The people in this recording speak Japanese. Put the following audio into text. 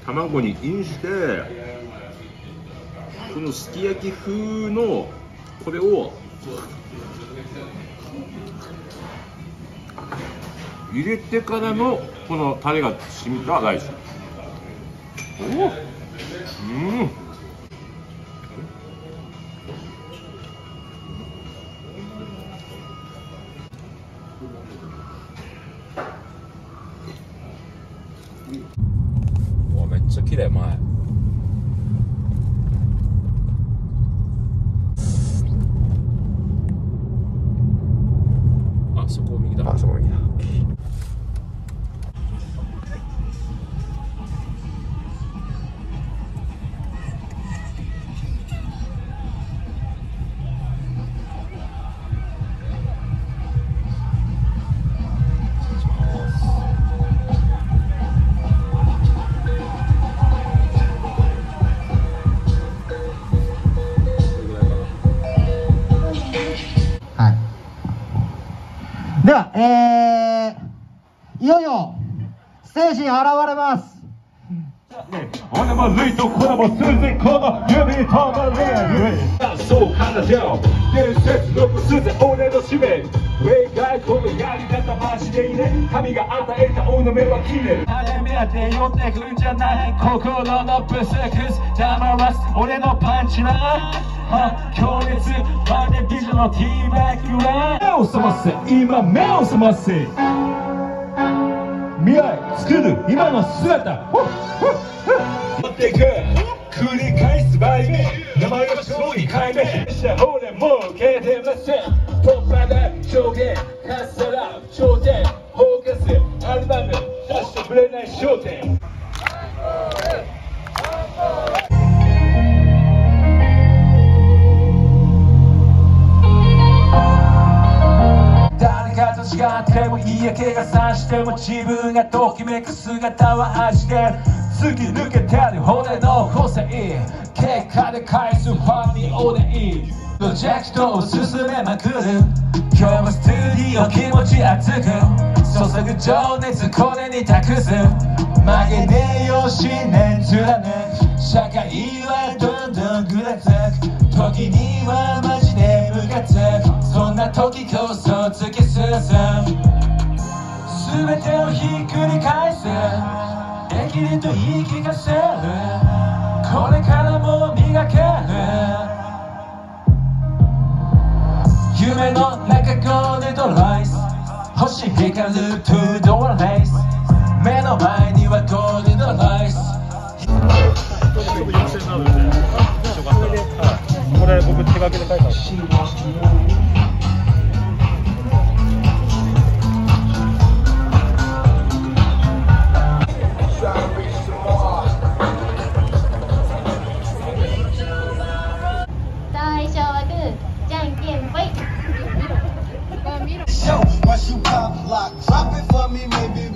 卵にインしてこのすき焼き風のこれを入れてからのこのタレが染みたライス。おお、めっちゃ綺麗。前あそこ右だ。あそこ右だ。 では、いよいよステージに現れます。 俺もルイとコラボするぜ、この指とまれるそう奏でよ伝説残すぜ俺の使命。上外このやり方マジでいいね。神が与えたおの目は決める。あれ目当て寄ってくんじゃない。心のブスクス黙らす俺のパンチライン。強烈バーデビジョンのティーバックライン。目を覚ませ今目を覚ませ。未来作る今の姿持っていく繰り返す倍目。名前は勝利回目した方でもう消えてません。突破だ証言カスタラ頂点フォーカスアルバム出してくれない焦点。違っても嫌気がさしても自分がときめく姿は味で突き抜けてる骨の個性。結果で返すファンにおでいプロジェクトを進めまくる。今日もスタジオ気持ち熱く注ぐ情熱これに託す。曲げねえよ信念貫く社会はどんどんぐらつく。時にはマジでムカつく。そんな時こそ突き進む。全てをひっくり返す。できると言い聞かせる。これからも磨ける。夢の中ゴールドライス星光るトゥードアレース。目の前にはゴールドライス。これ僕手書きで書いたんです。 最初はグー、じゃんけんぽい。 Show, once you pop, lock, drop it for me, maybe